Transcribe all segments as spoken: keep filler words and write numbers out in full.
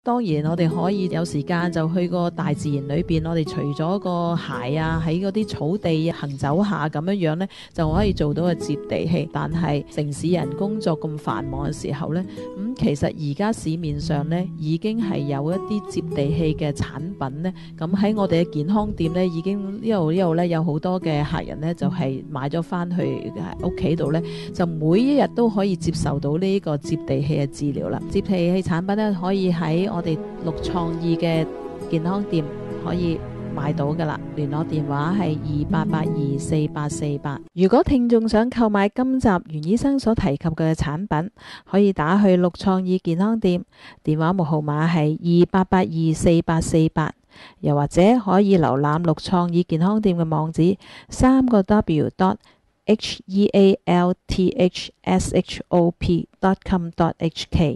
當然我哋可以有時間就去個大自然裏邊，我哋除咗個鞋啊喺嗰啲草地行走下咁樣樣呢，就可以做到個接地氣。但係城市人工作咁繁忙嘅時候呢，咁、嗯、其實而家市面上呢已經係有一啲接地氣嘅產品呢。咁喺我哋嘅健康店呢，已經一路一路呢有好多嘅客人呢，就係、是、買咗翻去屋企度呢，就每一日都可以接受到呢個接地氣嘅治療啦。接地氣產品呢，可以喺我哋綠創意嘅健康店可以買到噶啦，聯絡電話係二八八二四八四八。如果聽眾想購買今集袁醫生所提及嘅產品，可以打去綠創意健康店，電話號碼係二八八二四八四八，又或者可以瀏覽綠創意健康店嘅網址三個 W dot H E A L T H S H O P dot com dot H K。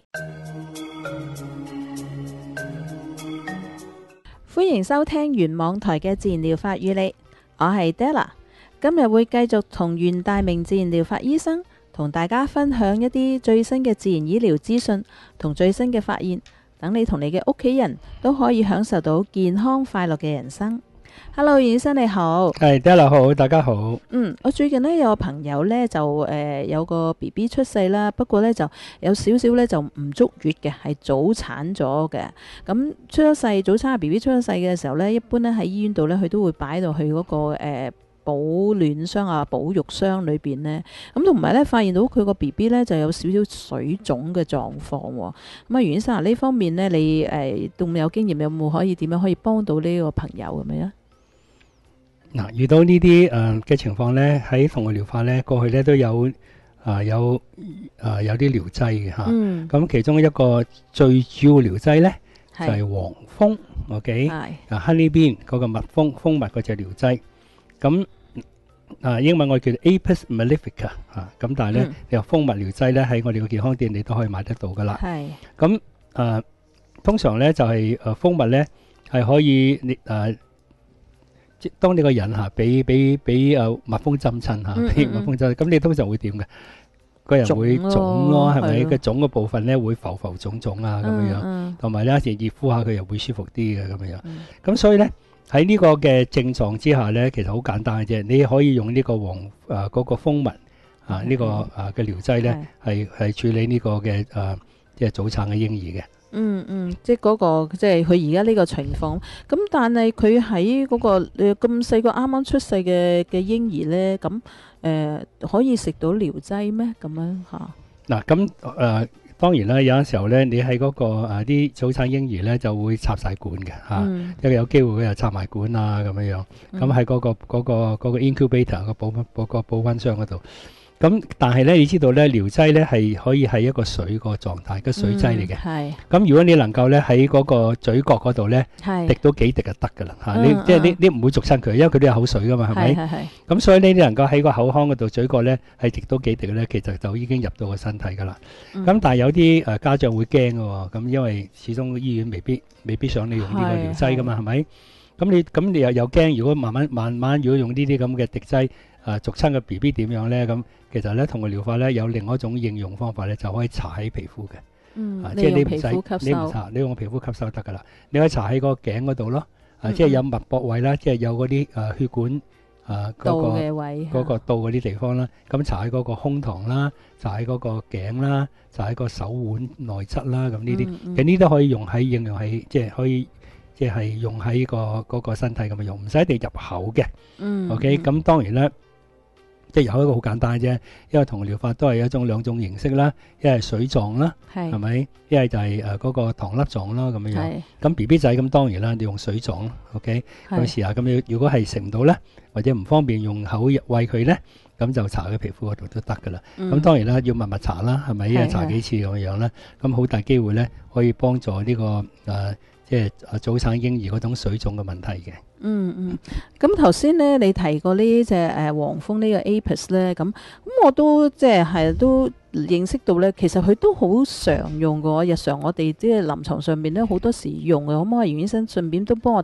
歡迎收聽原網台嘅自然療法與你，我係 Della， 今日會繼續同袁大明自然療法醫生同大家分享一啲最新嘅自然醫療資訊同最新嘅發現，等你同你嘅屋企人都可以享受到健康快樂嘅人生。Hello， 袁醫生你好。 係 Della 好，大家好。 嗯，我最近呢，有個朋友呢，就誒、呃、有個 B B 出世啦，不過呢，就有少少呢，就唔足月嘅，係早產咗嘅。咁出咗世早產嘅 B B 出咗世嘅時候呢，一般呢喺醫院度呢，佢都會擺到去嗰、那個誒、呃、保暖箱啊、保育箱裏邊呢。咁同埋呢，發現到佢個 B B 呢，就有少少水腫嘅狀況。咁啊，袁醫生啊，呢方面呢，你誒都有經驗，有冇可以點樣可以幫到呢個朋友咁樣？ 嗱，遇到呢啲誒嘅情況咧，喺同類療法咧，過去咧都有啊、呃、有啊、呃、有啲療劑嘅嚇。咁、嗯、其中一個最主要療劑咧就係、是、黃蜂 ，OK， 啊 honey bean 嗰個蜜蜂蜂蜜嗰隻療劑。咁啊英文我叫做 Apis mellifica 嚇。咁但係咧，你話蜂蜜療劑咧喺我哋嘅健康店你都可以買得到噶啦。係。咁啊，通常咧就係、是、誒蜂蜜咧係可以你誒。呃即當你個人嚇俾俾俾誒蜜蜂針親嚇，俾蜜蜂針，咁你通常會點嘅？個人會腫咯，係咪？個腫嘅部分咧會浮浮腫腫啊咁樣樣，同埋咧有時熱敷下佢又會舒服啲嘅咁樣樣。咁所以咧喺呢個嘅症狀之下咧，其實好簡單嘅啫，你可以用呢個黃誒嗰個蜂蜜啊呢個誒嘅療劑咧，係係處理呢個嘅誒即係早產嘅嬰兒嘅。 嗯嗯，即係、那、嗰個，即係佢而家呢個情況。咁但係佢喺嗰個誒咁細個啱啱出世嘅嘅嬰兒咧，咁誒、呃、可以食到療劑咩？咁樣嚇？嗱， 咁誒當然啦，有陣時候咧，你喺嗰、那個啲、啊、早產嬰兒咧就會插晒管嘅嚇，因為有機會佢又插埋管啊咁樣樣。咁喺嗰個嗰、那個嗰、那個 incubator 個保溫嗰個保溫箱嗰度。咁但係咧，你知道咧，療劑咧係可以係一個水個狀態嘅水劑嚟嘅。係、嗯。咁如果你能夠咧喺嗰個嘴角嗰度咧，滴到幾滴就得㗎啦嚇。你即係你你唔會逐親佢，因為佢都有口水㗎嘛，係咪？係係。咁所以呢，你能夠喺個口腔嗰度嘴角咧係滴到幾滴咧，其實就已經入到個身體㗎啦。咁、嗯、但係有啲誒家長會驚㗎喎，咁因為始終醫院未必未必想你用呢個療劑㗎嘛，係咪？咁你咁你又又驚，如果慢慢慢慢如果用呢啲咁嘅滴劑誒逐親嘅 B B 點樣咧咁？其實咧，同個療法咧有另外一種應用方法咧，就可以搽喺皮膚嘅。嗯，啊、即係你唔使你唔搽，你用個皮膚吸收得噶啦。你可以搽喺個頸嗰度咯。啊，嗯、即係有脈搏位啦，嗯、即係有嗰啲誒血管啊嗰、嗰個嗰、嗰個到嗰啲地方啦。咁搽喺嗰個胸膛啦，搽喺嗰個頸啦，搽喺個手腕內側啦。咁呢啲，其實呢都可以用喺應用喺，即係可以即係用喺、個嗰、個身體咁樣用，唔使一定入口嘅。嗯。OK，咁、嗯、當然啦。即係有一個好簡單啫，因為同療法都係一種兩種形式啦，一係水狀啦，係咪？一係就係誒嗰個糖粒狀啦咁樣樣。咁 B B 仔咁當然啦，你用水狀 ，OK？咁試下咁樣，如果係食唔到咧，或者唔方便用口餵佢咧，咁就搽喺皮膚嗰度都得噶啦。咁、嗯、當然啦，要密密搽啦，係咪？一日搽幾次咁樣樣咧，咁好大機會咧可以幫助呢、呢個誒、呃、即係早產嬰兒嗰種水腫嘅問題嘅。 嗯嗯，咁頭先咧你提過呢隻誒黃蜂呢個 Apis 咧，咁咁我都即係係都認識到咧，其實佢都好常用嘅。日常我哋即係臨床上面咧好多時用嘅，可唔可以袁醫生順便都幫我哋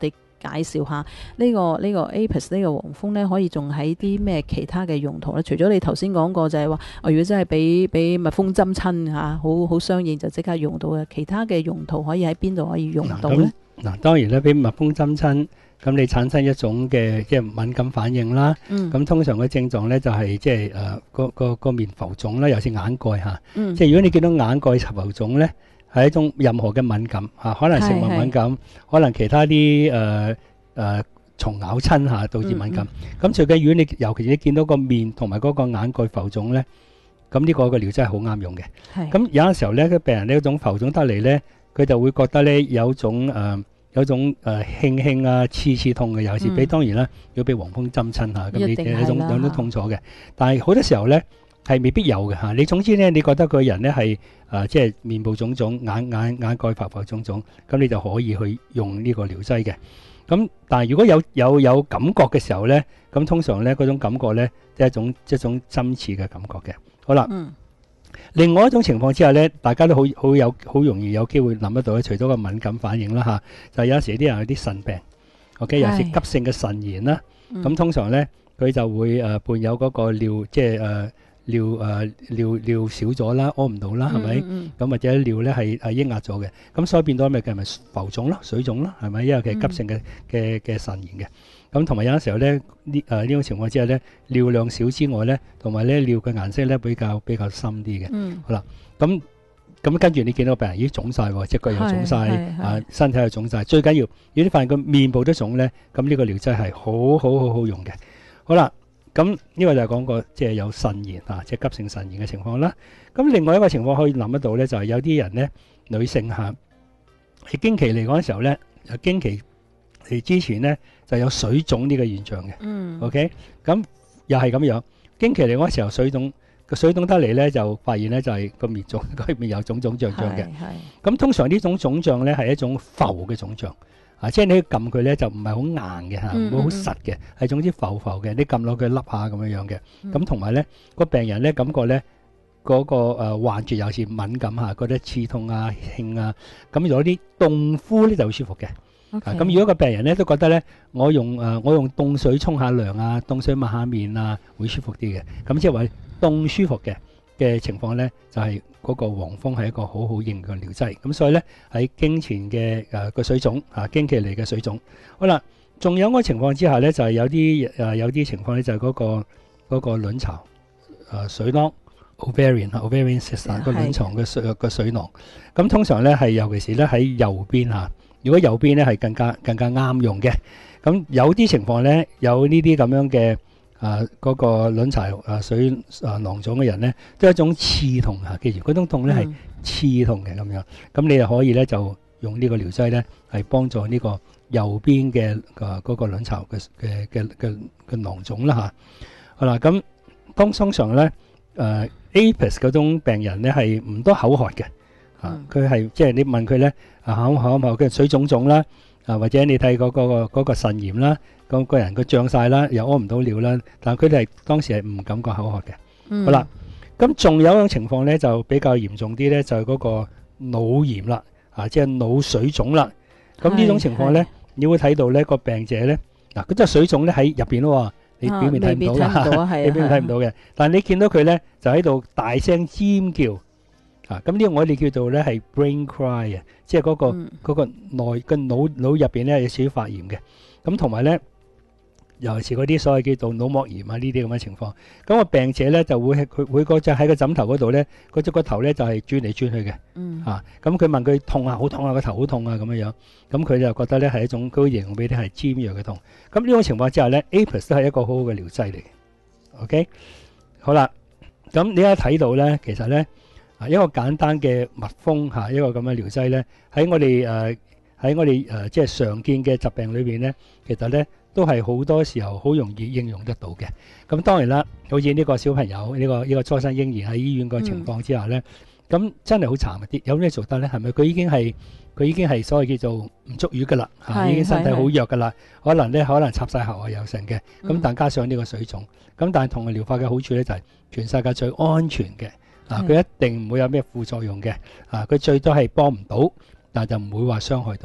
介紹下呢個呢個 Apis 呢個黃蜂咧，可以仲喺啲咩其他嘅用途咧？除咗你頭先講過就係話，哦，如果真係俾俾蜜蜂針親嚇，好好相應就即刻用到嘅，其他嘅用途可以喺邊度可以用到咧？ 嗱，當然咧，俾蜜蜂針親，咁你產生一種嘅即係敏感反應啦。咁、嗯、通常嘅症狀咧就係即係誒個個個面浮腫啦，尤其是眼蓋嚇。嗯、即係如果你見到眼蓋浮腫咧，係一種任何嘅敏感嚇，可能食物敏感，可能其他啲誒誒蟲咬親嚇導致敏感。咁最緊要你尤其是你見到個面同埋嗰個眼蓋浮腫咧，咁呢個個療劑係好啱用嘅。咁有陣時候咧，個病人呢一種浮腫得嚟咧，佢就會覺得咧有種誒。呃有種誒輕輕啊、刺刺痛嘅，尤其是俾、嗯、當然啦，要俾黃蜂針親嚇，咁你有種有種痛楚嘅。但係好多時候咧係未必有嘅嚇。你總之咧，你覺得個人咧係誒即係面部腫腫、眼眼眼蓋浮浮腫腫，咁你就可以去用呢個療劑嘅。咁但係如果有有有感覺嘅時候咧，咁通常咧嗰種感覺咧即係一種一種針刺嘅感覺嘅。好啦。嗯另外一種情況之下咧，大家都好好有好容易有機會諗得到咧，除咗個敏感反應啦嚇，就有時啲人有啲腎病 ，OK， 尤其是急性嘅腎炎啦，咁、嗯、通常咧佢就會誒伴有嗰個尿，即係誒尿誒尿尿少咗啦，屙唔到啦，係咪？咁、嗯嗯、或者尿咧係係抑壓咗嘅，咁所以變到咩嘅咪浮腫咯、水腫咯，係咪？因為佢係急性嘅嘅嘅腎炎嘅。咁同埋有陣時候咧，呢誒呢種情況之下咧，尿量少之外咧，同埋咧尿嘅顏色咧比較比較深啲嘅。嗯。好啦，咁咁跟住你見到病人已經腫晒喎，隻腳又腫晒，啊身體又腫晒。最緊要，如果你發現個面部都腫咧，咁呢個療劑係好好好好用嘅。好啦，咁呢個就係講過即係有腎炎啊，即係急性腎炎嘅情況啦。咁另外一個情況可以諗得到咧，就係有啲人咧，女性嚇喺經期嚟講嘅時候咧，有經期嚟之前咧就有水腫呢個現象嘅。嗯。OK，咁又係咁樣，經期嚟講嘅時候水腫，個水腫得嚟咧就發現咧就係個面腫，個面有腫腫脹脹嘅。係。咁通常呢種腫脹咧係一種浮嘅腫脹。啊，即係你撳佢咧就唔係好硬嘅嚇，唔會好實嘅，係總之浮浮嘅，你撳落佢凹下咁樣樣嘅。咁同埋咧個病人咧感覺咧嗰個誒患住有時敏感嚇，覺得刺痛啊、興啊，咁有啲凍敷咧就會舒服嘅。啊，咁如果個病人咧都覺得咧，我用誒我用凍水沖下涼啊，凍水抹下面啊，會舒服啲嘅。咁即係話凍舒服嘅嘅情況咧，就係嗰個黃蜂係一個好好應嘅療劑。咁所以咧喺經前嘅誒個水腫啊，經期嚟嘅水腫。好啦，仲有個情況之下咧，就係有啲誒有啲情況咧，就係嗰個嗰個卵巢誒水囊 ovarian ovarian cyst 個卵巢嘅水個水囊。咁通常咧係尤其是咧喺右邊嚇。如果右邊咧係更加更加啱用嘅。咁有啲情況咧，有呢啲咁樣嘅啊嗰個卵巢啊水啊囊腫嘅人咧，都係一種刺痛嚇。記住嗰種痛咧係刺痛嘅咁樣。咁你就可以咧就用呢個療劑咧，係幫助呢個右邊嘅啊嗰個卵巢嘅嘅嘅嘅嘅囊腫啦嚇。好啦，咁當通常咧誒 Apis 嗰種病人咧係唔多口渴嘅。啊！佢係即係你問佢咧，啊口口口嘅水腫腫啦，啊或者你睇嗰個嗰個腎炎啦，咁個人佢脹晒啦，又屙唔到尿啦，但係佢哋係當時係唔感覺口渴嘅。嗯、好啦，咁仲有一種情況咧，就比較嚴重啲咧，就係嗰個腦炎啦，啊即係腦水腫啦。咁呢種情況咧，你會睇到咧個病者咧，嗱嗰隻水腫咧喺入邊咯，你表面睇唔到嘅，你表面睇唔到嘅，但係你見到佢咧就喺度大聲尖叫。啊！咁呢個我哋叫做咧係 brain cry 啊，即係嗰個嗰個內個腦腦入邊咧有少少發炎嘅。咁同埋咧，尤其是嗰啲所謂叫做腦膜炎啊呢啲咁嘅情況。咁個病者咧就會係佢會嗰隻喺個枕頭嗰度咧，嗰隻個頭咧就係轉嚟轉去嘅。嗯。啊！咁佢問佢痛啊，好痛啊，個頭好痛啊咁樣樣。咁佢就覺得咧係一種佢形容俾你係尖鋭嘅痛。咁呢種情況之下咧 ，Apis 都係一個好好嘅療劑嚟嘅。OK，好啦，咁你一睇到咧，其實咧。一個簡單嘅蜜蜂嚇，一個咁嘅療劑咧，喺我哋誒喺我哋誒即係常見嘅疾病裏邊咧，其實咧都係好多時候好容易應用得到嘅。咁當然啦，好似呢個小朋友呢個呢個初生嬰兒喺醫院個情況之下咧，咁真係好殘啲。有咩做得咧？係咪佢已經係佢已經係所謂叫做唔足月㗎啦？嚇，已經身體好弱㗎啦。可能咧可能插晒喉啊有成嘅。咁但加上呢個水腫，咁但係同嘅療法嘅好處咧就係全世界最安全嘅。啊！佢一定唔會有咩副作用嘅，啊！佢最多係幫唔到，但係就唔會話傷害到嘅。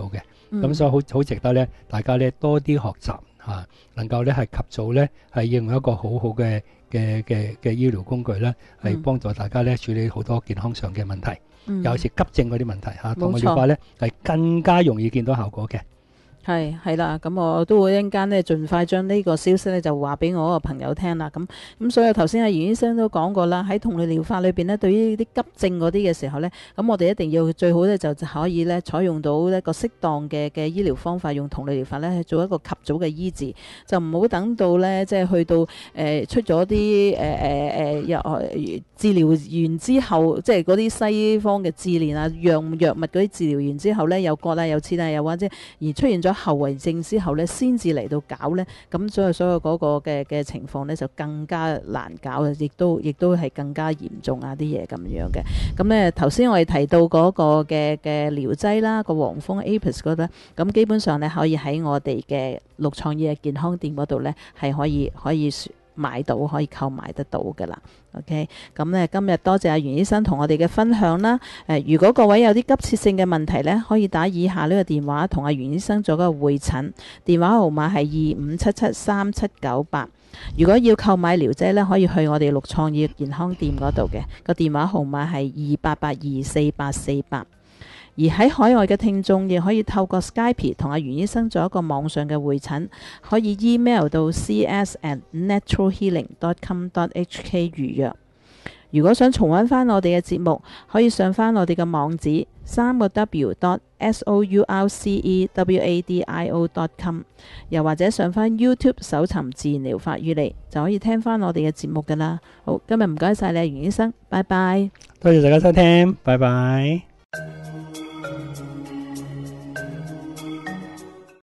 咁所以好好值得咧，大家咧多啲學習嚇，能夠咧係及早咧係應用一個好好嘅嘅嘅嘅醫療工具咧，係幫助大家咧處理好多健康上嘅問題，尤其是急症嗰啲問題嚇，動物療法咧係更加容易見到效果嘅。 係係啦，咁我都會一陣間咧，盡快將呢個消息咧就話俾我個朋友聽啦。咁咁所以頭先阿袁醫生都講過啦，喺同類療法裏邊呢，對於啲急症嗰啲嘅時候呢，咁我哋一定要最好咧就可以咧採用到一個適當嘅嘅醫療方法，用同類療法咧做一個及早嘅醫治，就唔好等到咧即係去到誒、呃、出咗啲誒誒誒藥治療完之後，即係嗰啲西方嘅治療啊藥藥物嗰啲治療完之後呢，又割啦又切啊又或者而出現咗後遺症之後呢，先至嚟到搞呢。咁所以所有嗰個嘅嘅情況呢，就更加難搞，亦都亦都係更加嚴重啊啲嘢咁樣嘅。咁呢頭先我哋提到嗰個嘅嘅療劑啦，個黃蜂 Apis 嗰度呢，咁基本上呢，可以喺我哋嘅陸創意嘅健康店嗰度呢，係可以可以買到，可以購買得到噶啦。OK，咁咧今日多謝阿袁醫生同我哋嘅分享啦。誒、呃，如果各位有啲急切性嘅問題呢，可以打以下呢個電話同阿袁醫生做一個會診，電話號碼係二五七七三七九八。如果要購買療劑呢，可以去我哋陸創意健康店嗰度嘅，個電話號碼係二八八二四八四八。而喺海外嘅聽眾亦可以透過 Skype 同阿袁醫生做一個網上嘅會診，可以 email 到 c s at natural healing dot com dot h k 預約。如果想重溫翻我哋嘅節目，可以上翻我哋嘅網址三個 w dot s o u r c e w a d i o dot com， 又或者上翻 YouTube 搜尋自然療法與你，就可以聽翻我哋嘅節目噶啦。好，今日唔該晒你，袁醫生，拜拜。 多謝大家收聽，拜拜。